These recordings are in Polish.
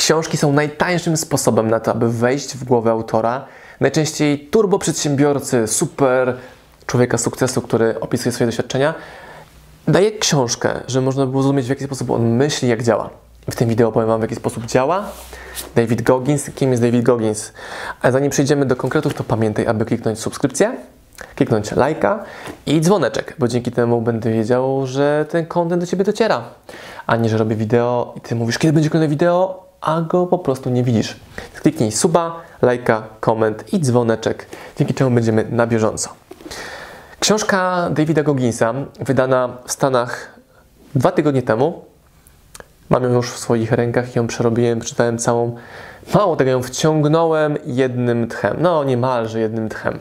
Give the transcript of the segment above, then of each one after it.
Książki są najtańszym sposobem na to, aby wejść w głowę autora. Najczęściej turbo przedsiębiorcy, super człowieka sukcesu, który opisuje swoje doświadczenia, daje książkę, żeby można było zrozumieć, w jaki sposób on myśli, jak działa. W tym wideo powiem Wam, w jaki sposób działa David Goggins. Kim jest David Goggins? A zanim przejdziemy do konkretów, to pamiętaj, aby kliknąć subskrypcję, kliknąć lajka i dzwoneczek, bo dzięki temu będę wiedział, że ten content do Ciebie dociera, a nie, że robię wideo i Ty mówisz, kiedy będzie kolejne wideo, a go po prostu nie widzisz. Kliknij suba, lajka, koment i dzwoneczek, dzięki czemu będziemy na bieżąco. Książka Davida Gogginsa, wydana w Stanach 2 tygodnie temu. Mam ją już w swoich rękach i ją przerobiłem, przeczytałem całą. Mało tego, ją wciągnąłem jednym tchem. No, niemalże jednym tchem.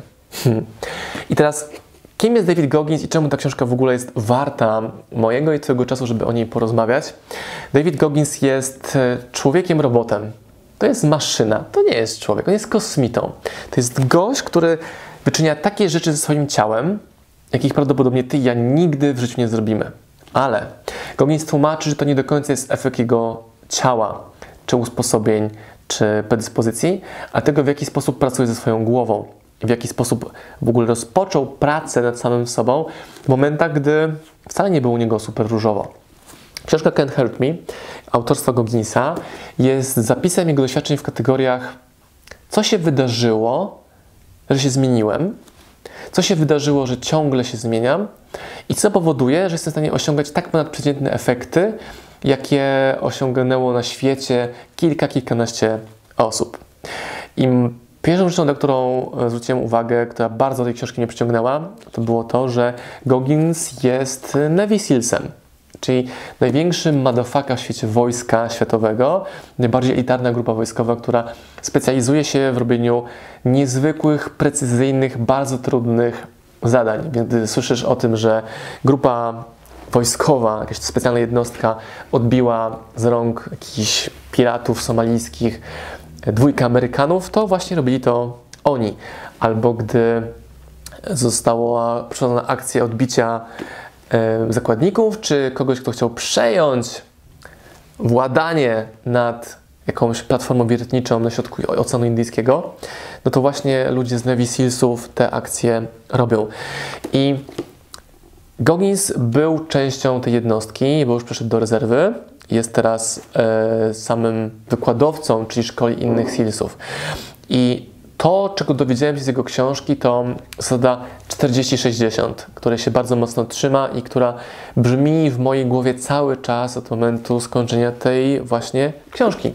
I teraz, kim jest David Goggins i czemu ta książka w ogóle jest warta mojego i Twojego czasu, żeby o niej porozmawiać? David Goggins jest człowiekiem-robotem. To jest maszyna, to nie jest człowiek, on jest kosmitą. To jest gość, który wyczynia takie rzeczy ze swoim ciałem, jakich prawdopodobnie Ty i ja nigdy w życiu nie zrobimy. Ale Goggins tłumaczy, że to nie do końca jest efekt jego ciała, czy usposobień, czy predyspozycji, a tego, w jaki sposób pracuje ze swoją głową. W jaki sposób w ogóle rozpoczął pracę nad samym sobą w momentach, gdy wcale nie było u niego super różowo. Książka Can't Hurt Me, autorstwa Gogginsa, jest zapisem jego doświadczeń w kategoriach co się wydarzyło, że się zmieniłem, co się wydarzyło, że ciągle się zmieniam i co powoduje, że jestem w stanie osiągać tak ponadprzeciętne efekty, jakie osiągnęło na świecie kilkanaście osób. I pierwszą rzeczą, na którą zwróciłem uwagę, która bardzo tej książki mnie przyciągnęła, to było to, że Goggins jest Navy Sealsem, czyli największym motherfucker w świecie wojska światowego, najbardziej elitarna grupa wojskowa, która specjalizuje się w robieniu niezwykłych, precyzyjnych, bardzo trudnych zadań. Więc gdy słyszysz o tym, że grupa wojskowa, jakaś specjalna jednostka odbiła z rąk jakichś piratów somalijskich 2 Amerykanów, to właśnie robili to oni. Albo gdy została przeprowadzona akcja odbicia zakładników, czy kogoś, kto chciał przejąć władanie nad jakąś platformą wiertniczą na środku Oceanu Indyjskiego, no to właśnie ludzie z Navy Sealsów te akcje robią. I Goggins był częścią tej jednostki, bo już przeszedł do rezerwy. Jest teraz samym wykładowcą, czyli szkoli innych Sealsów. I to, czego dowiedziałem się z jego książki, to zasada 40-60, której się bardzo mocno trzyma i która brzmi w mojej głowie cały czas od momentu skończenia tej właśnie książki.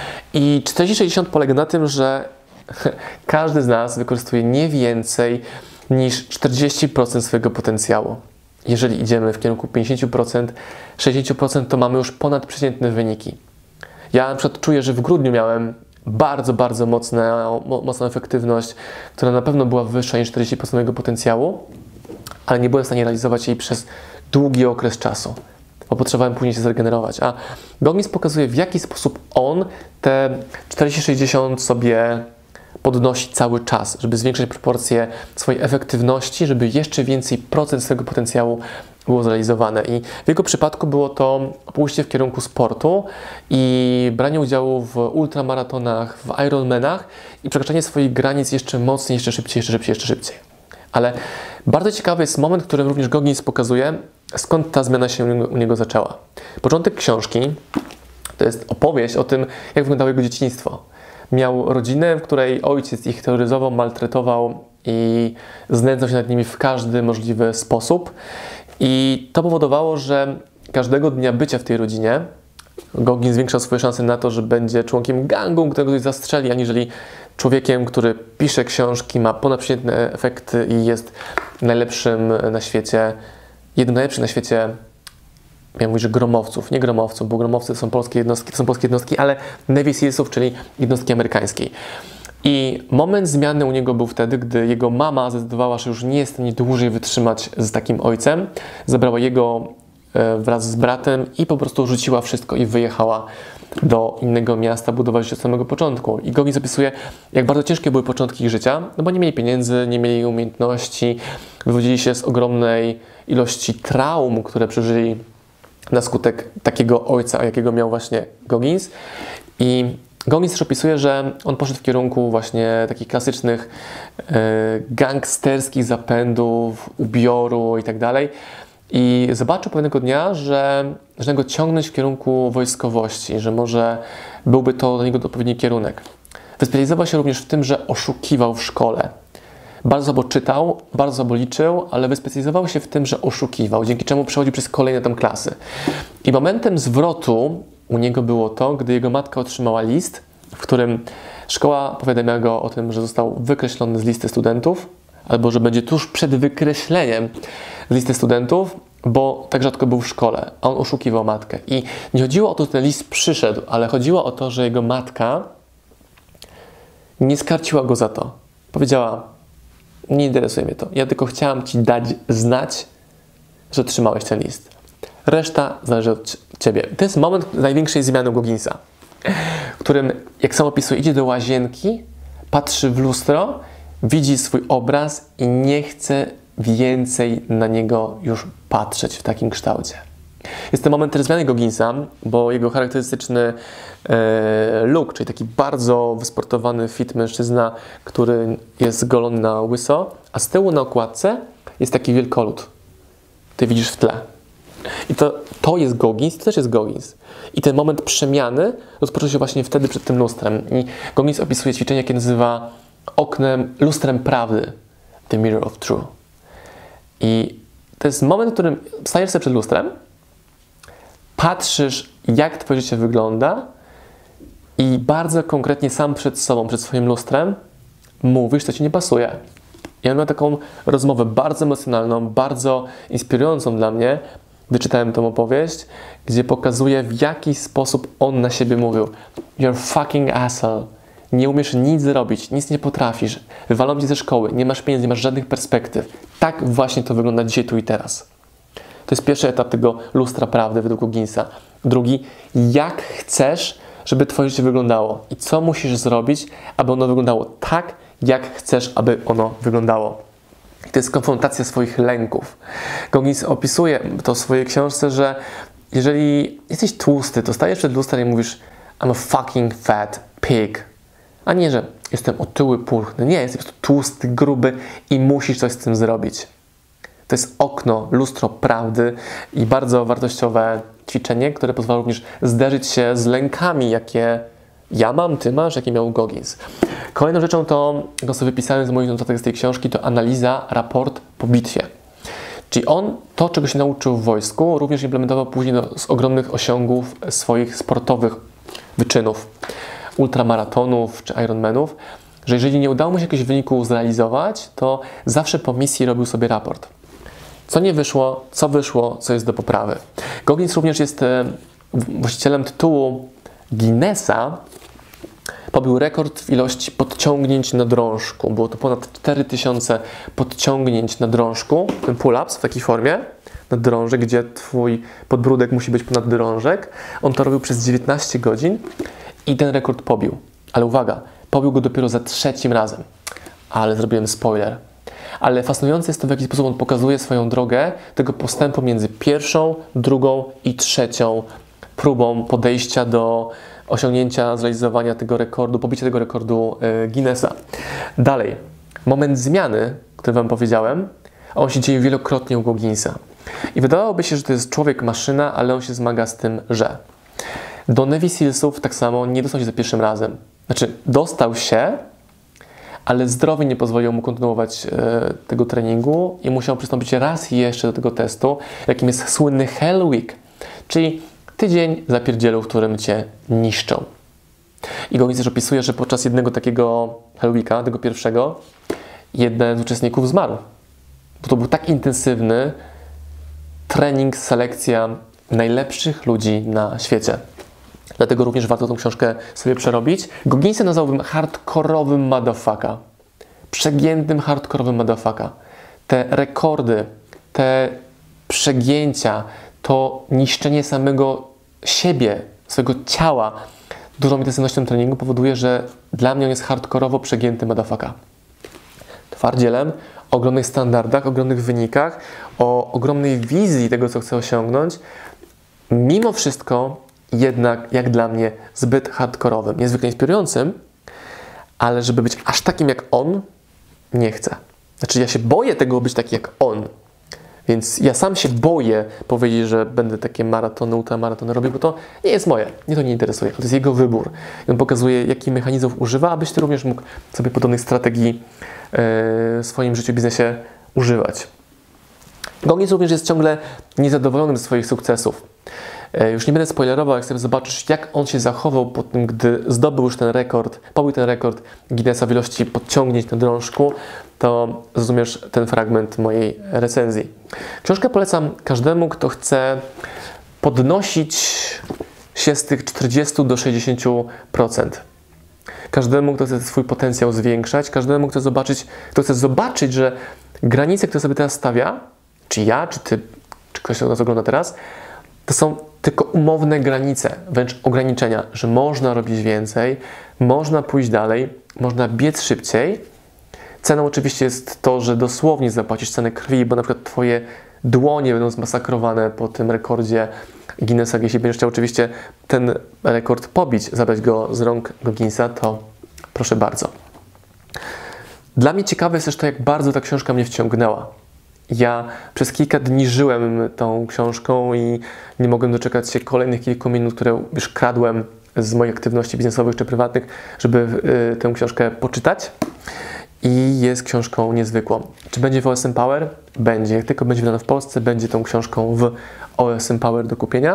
I 40-60 polega na tym, że każdy z nas wykorzystuje nie więcej niż 40% swojego potencjału. Jeżeli idziemy w kierunku 50%, 60%, to mamy już ponadprzeciętne wyniki. Ja na przykład czuję, że w grudniu miałem bardzo mocną efektywność, która na pewno była wyższa niż 40% mojego potencjału, ale nie byłem w stanie realizować jej przez długi okres czasu, bo potrzebowałem później się zregenerować. A Goggins pokazuje, w jaki sposób on te 40-60 sobie podnosi cały czas, żeby zwiększyć proporcje swojej efektywności, żeby jeszcze więcej procent swojego potencjału było zrealizowane. I w jego przypadku było to pójście w kierunku sportu i branie udziału w ultramaratonach, w Ironmanach i przekraczanie swoich granic jeszcze mocniej, jeszcze szybciej. Ale bardzo ciekawy jest moment, w którym również Goggins pokazuje, skąd ta zmiana się u niego zaczęła. Początek książki to jest opowieść o tym, jak wyglądało jego dzieciństwo. Miał rodzinę, w której ojciec ich terroryzował, maltretował i znęcał się nad nimi w każdy możliwy sposób. I to powodowało, że każdego dnia bycia w tej rodzinie Goggins zwiększał swoje szanse na to, że będzie członkiem gangu, którego ktoś zastrzeli, aniżeli człowiekiem, który pisze książki, ma ponadprzeciętne efekty i jest najlepszym na świecie, jednym najlepszych na świecie. Miałem mówić, że gromowców, nie gromowców, bo gromowcy to są polskie jednostki, ale Navy Sealsów, czyli jednostki amerykańskiej. I moment zmiany u niego był wtedy, gdy jego mama zdecydowała, że już nie jest w stanie dłużej wytrzymać z takim ojcem. Zabrała jego wraz z bratem i po prostu rzuciła wszystko i wyjechała do innego miasta, budować się od samego początku. I Goggins opisuje, jak bardzo ciężkie były początki ich życia, no bo nie mieli pieniędzy, nie mieli umiejętności, wywodzili się z ogromnej ilości traum, które przeżyli na skutek takiego ojca, jakiego miał właśnie Goggins. I Goggins też opisuje, że on poszedł w kierunku właśnie takich klasycznych gangsterskich zapędów, ubioru i tak dalej. I zobaczył pewnego dnia, że zaczyna go ciągnąć w kierunku wojskowości, że może byłby to dla niego odpowiedni kierunek. Wyspecjalizował się również w tym, że oszukiwał w szkole. Bardzo słabo czytał, bardzo słabo liczył, ale wyspecjalizował się w tym, że oszukiwał, dzięki czemu przechodził przez kolejne tam klasy. I momentem zwrotu u niego było to, gdy jego matka otrzymała list, w którym szkoła powiadamiała go o tym, że został wykreślony z listy studentów, albo że będzie tuż przed wykreśleniem z listy studentów, bo tak rzadko był w szkole, a on oszukiwał matkę. I nie chodziło o to, że ten list przyszedł, ale chodziło o to, że jego matka nie skarciła go za to. Powiedziała: nie interesuje mnie to, ja tylko chciałam ci dać znać, że otrzymałeś ten list. Reszta zależy od ciebie. To jest moment największej zmiany u Gogginsa, w którym, jak sam opisuje, idzie do łazienki, patrzy w lustro, widzi swój obraz i nie chce więcej na niego już patrzeć w takim kształcie. Jest to moment też zmiany Gogginsa, bo jego charakterystyczny look, czyli taki bardzo wysportowany, fit mężczyzna, który jest golony na łyso, a z tyłu na okładce jest taki wielkolud. Ty widzisz w tle. I to jest Goggins, to też jest Goggins. I ten moment przemiany rozpoczął się właśnie wtedy przed tym lustrem. I Goggins opisuje ćwiczenie, jakie nazywa lustrem prawdy. The Mirror of Truth. I to jest moment, w którym stajesz sobie przed lustrem, patrzysz, jak twoje życie wygląda i bardzo konkretnie sam przed sobą, przed swoim lustrem mówisz, co ci nie pasuje. Ja miałem taką rozmowę bardzo emocjonalną, bardzo inspirującą dla mnie, gdy czytałem tę opowieść, gdzie pokazuje, w jaki sposób on na siebie mówił. You're fucking asshole. Nie umiesz nic zrobić, nic nie potrafisz. Wywalą cię ze szkoły, nie masz pieniędzy, nie masz żadnych perspektyw. Tak właśnie to wygląda dzisiaj, tu i teraz. To jest pierwszy etap tego lustra prawdy według Gogginsa. Drugi, jak chcesz, żeby twoje życie wyglądało i co musisz zrobić, aby ono wyglądało tak, jak chcesz, aby ono wyglądało. I to jest konfrontacja swoich lęków. Goggins opisuje to w swojej książce, że jeżeli jesteś tłusty, to stajesz przed lustrem i mówisz I'm a fucking fat pig. A nie, że jestem otyły, pulchny. Nie, jesteś po prostu tłusty, gruby i musisz coś z tym zrobić. To jest okno, lustro prawdy i bardzo wartościowe ćwiczenie, które pozwala również zderzyć się z lękami, jakie ja mam, ty masz, jakie miał Goggins. Kolejną rzeczą to sobie wypisałem z moich notatek z tej książki, to analiza, raport po bitwie. Czyli on to, czego się nauczył w wojsku, również implementował później z ogromnych osiągów swoich sportowych wyczynów, ultramaratonów czy Ironmanów, że jeżeli nie udało mu się jakiegoś wyniku zrealizować, to zawsze po misji robił sobie raport. Co nie wyszło, co jest do poprawy. Goggins również jest właścicielem tytułu Guinnessa. Pobił rekord w ilości podciągnięć na drążku. Było to ponad 4000 podciągnięć na drążku, ten pull-ups w takiej formie, na drążek, gdzie twój podbródek musi być ponad drążek. On to robił przez 19 godzin i ten rekord pobił. Ale uwaga, pobił go dopiero za 3. razem. Ale zrobiłem spoiler. Ale fascynujące jest to, w jaki sposób on pokazuje swoją drogę tego postępu między 1., 2. i 3. próbą podejścia do osiągnięcia, zrealizowania tego rekordu, pobicia tego rekordu Guinnessa. Dalej, moment zmiany, który wam powiedziałem, on się dzieje wielokrotnie u Gogginsa. I wydawałoby się, że to jest człowiek-maszyna, ale on się zmaga z tym, że do Navy Sealsów tak samo nie dostał się za pierwszym razem. Znaczy, dostał się, ale zdrowie nie pozwoliło mu kontynuować tego treningu i musiał przystąpić raz jeszcze do tego testu, jakim jest słynny Hell Week, czyli tydzień zapierdzielu, w którym cię niszczą. I Goggins też opisuje, że podczas jednego takiego Hell Weeka, tego pierwszego, jeden z uczestników zmarł. Bo to był tak intensywny trening, selekcja najlepszych ludzi na świecie. Dlatego również warto tą książkę sobie przerobić. Gogginsa nazwałbym hardkorowym motherfucka. Przegiętym hardkorowym motherfucka. Te rekordy, te przegięcia, to niszczenie samego siebie, swojego ciała dużą intensywnością treningu powoduje, że dla mnie on jest hardkorowo przegięty motherfucka. Twardzielem, o ogromnych standardach, ogromnych wynikach, o ogromnej wizji tego, co chce osiągnąć. Mimo wszystko jednak, jak dla mnie, zbyt hardkorowym. Niezwykle inspirującym, ale żeby być aż takim jak on, nie chcę. Znaczy, ja się boję tego być taki jak on. Więc ja sam się boję powiedzieć, że będę takie maratony, ultramaratony robił, bo to nie jest moje. Mnie to nie interesuje. To jest jego wybór. I on pokazuje, jakich mechanizmów używa, abyś ty również mógł sobie podobnych strategii w swoim życiu, biznesie używać. Goggins również jest ciągle niezadowolony ze swoich sukcesów. Już nie będę spoilerował, jak sobie zobaczysz, jak on się zachował po tym, gdy zdobył już ten rekord, pobił ten rekord Guinnessa w ilości podciągnięć na drążku, to zrozumiesz ten fragment mojej recenzji. Książkę polecam każdemu, kto chce podnosić się z tych 40 do 60%. Każdemu, kto chce swój potencjał zwiększać, każdemu, kto chce zobaczyć, że granice, które sobie teraz stawia, czy ja, czy ty, czy ktoś, kto nas ogląda teraz, to są tylko umowne granice, wręcz ograniczenia, że można robić więcej, można pójść dalej, można biec szybciej. Ceną oczywiście jest to, że dosłownie zapłacisz cenę krwi, bo na przykład twoje dłonie będą zmasakrowane po tym rekordzie Guinnessa. Jeśli będziesz chciał oczywiście ten rekord pobić, zabrać go z rąk Gogginsa, to proszę bardzo. Dla mnie ciekawe jest też to, jak bardzo ta książka mnie wciągnęła. Ja przez kilka dni żyłem tą książką i nie mogłem doczekać się kolejnych kilku minut, które już kradłem z moich aktywności biznesowych czy prywatnych, żeby tę książkę poczytać. I jest książką niezwykłą. Czy będzie w OSM Power? Będzie. Jak tylko będzie wydana w Polsce, będzie tą książką w OSM Power do kupienia.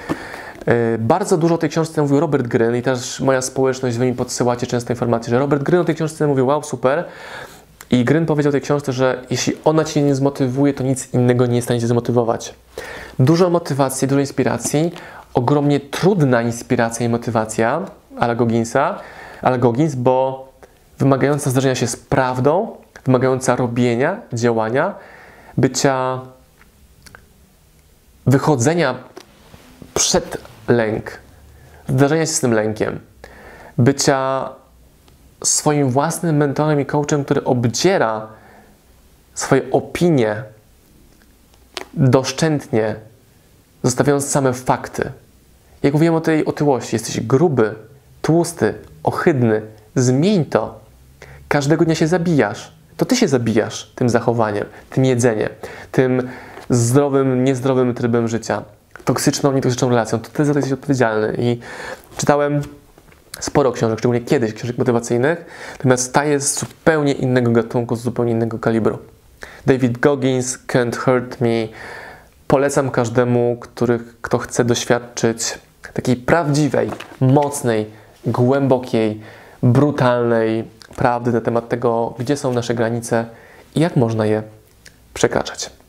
Bardzo dużo o tej książce mówił Robert Greene i też moja społeczność, wy mi podsyłacie często informacje, że Robert Greene o tej książce mówił, wow, super. I Greene powiedział tej książce, że jeśli ona cię nie zmotywuje, to nic innego nie jest w stanie cię zmotywować. Dużo motywacji, dużo inspiracji, ogromnie trudna inspiracja i motywacja ale Goggins, bo wymagająca zdarzenia się z prawdą, wymagająca robienia, działania, wychodzenia przed lęk, zdarzenia się z tym lękiem, bycia swoim własnym mentorem i coachem, który obdziera swoje opinie doszczętnie, zostawiając same fakty. Jak mówiłem o tej otyłości, jesteś gruby, tłusty, ohydny, zmień to. Każdego dnia się zabijasz. To ty się zabijasz tym zachowaniem, tym jedzeniem, tym zdrowym, niezdrowym trybem życia, toksyczną, nietoksyczną relacją. To ty za to jesteś odpowiedzialny. I czytałem sporo książek, szczególnie kiedyś książek motywacyjnych, natomiast ta jest z zupełnie innego gatunku, z zupełnie innego kalibru. David Goggins, Can't Hurt Me. Polecam każdemu, kto chce doświadczyć takiej prawdziwej, mocnej, głębokiej, brutalnej prawdy na temat tego, gdzie są nasze granice i jak można je przekraczać.